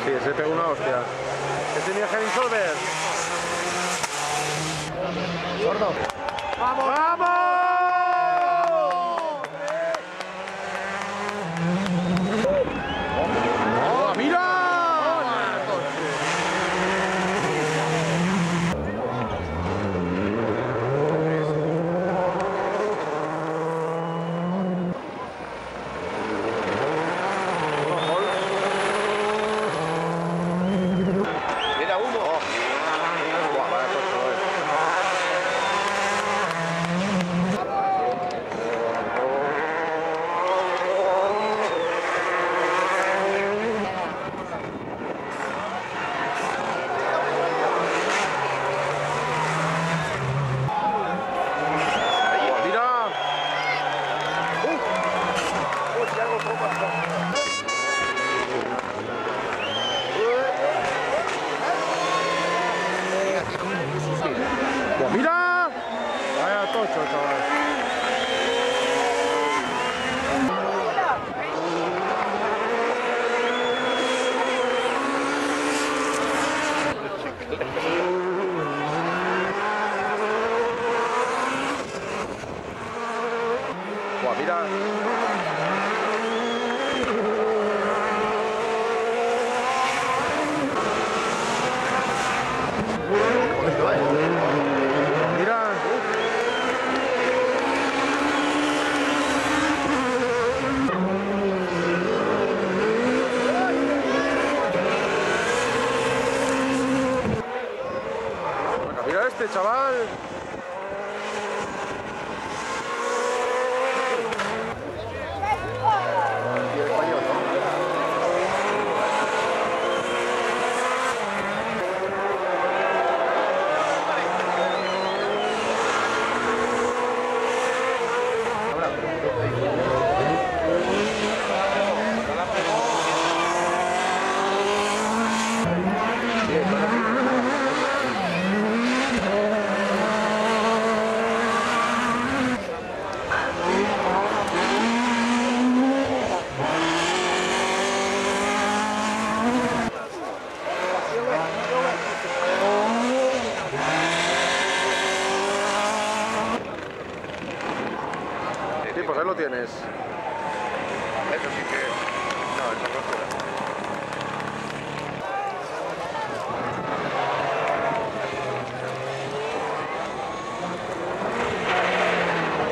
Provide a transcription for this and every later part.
Sí, se pegó una hostia. Que tenía Heavy Solver. Gordo. ¡Vamos! ¡Vamos! ¡Oh, mira! Mira uno. Buah, vaya coche, mira. ¡Mira! Vaya tocho, chaval. Buah, mira. Mira. Mira este chaval. Sí, pues ahí lo tienes. Eso sí que... No, esta costura.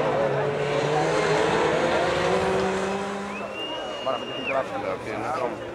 Bueno, me he quitado la...